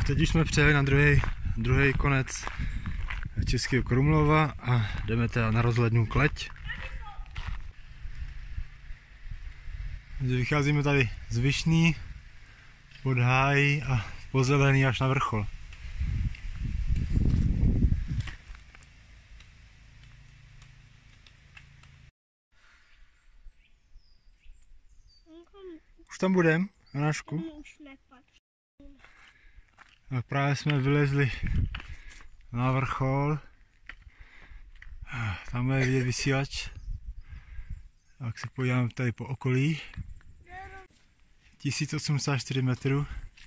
Tak, teď už jsme přijeli na druhý konec Českého Krumlova a jdeme teda na rozhlednu Kleť. Vycházíme tady z Vyšný, pod hájí a po zelený až na vrchol. Už tam budem, Jonášku? A právě jsme vylezli na vrchol. Tam je vidět vysílač. Tak se podíváme tady po okolí. 1084 metrů.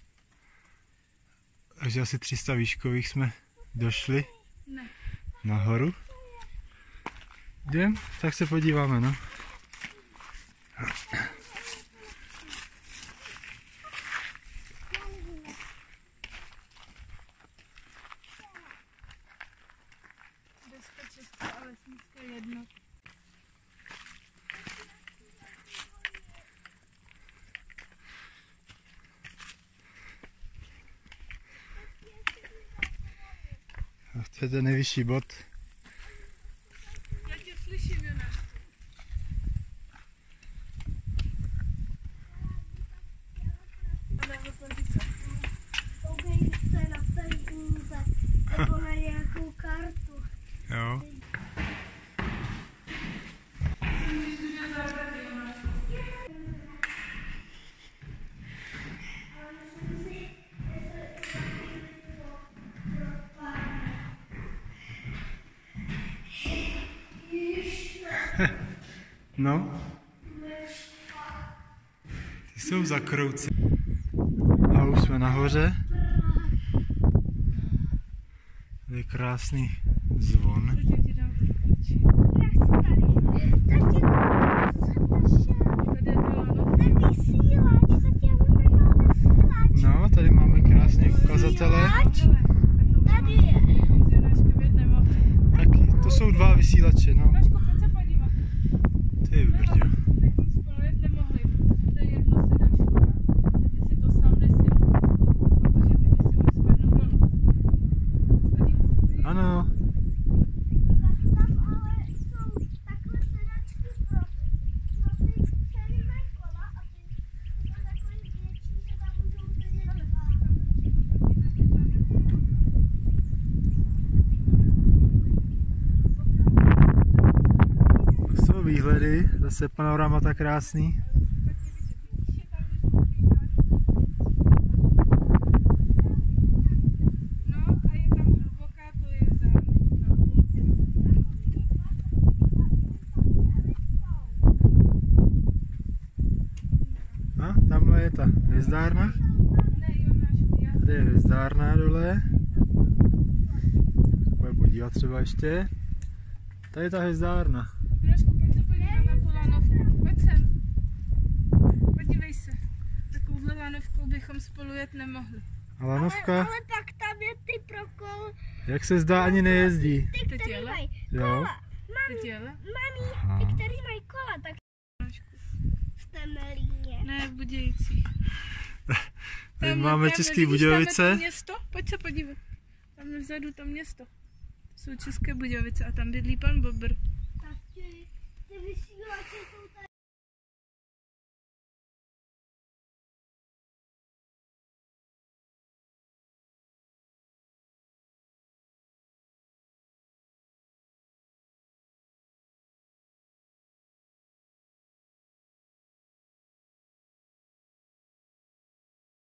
Takže asi 300 výškových jsme došli nahoru. Jdem? Tak se podíváme, no. To je ten nejvyšší bod. Já tě slyším, Jonáš. Koukej, co je na starý knize, nebo na nějakou kartu. Jo. No, ty jsou zakrouci. A už jsme nahoře. Tady je krásný zvon. No, tady máme krásné ukazatele. Taky, to jsou dva vysílače, no. Ty brďo. Ano. Jsou výhledy, zase panorama tak krásný. A tamhle je ta hvězdárna. Tady je hvězdárna dole. Pojď podívat třeba ještě. Tady je ta hvězdárna. Jonášku, pojď se podívat na tu lanovku. Pojď sem. Podívej se. Takovouhle lanovkou bychom spolu jet nemohli. A lanovka, Ale pak tam je ty prokol, jak se zdá, ani nejezdí. ty, Teď který jela? mají Jo. kola. Teď jela? Mami, ty, který mají kola, tak v Temelíně. Ne, v Budějicích. Tady máme České Budějovice. Tam město? Pojď se podívat. Tam vzadu to město. To jsou České Budějovice a tam bydlí pan Bobr. Tati,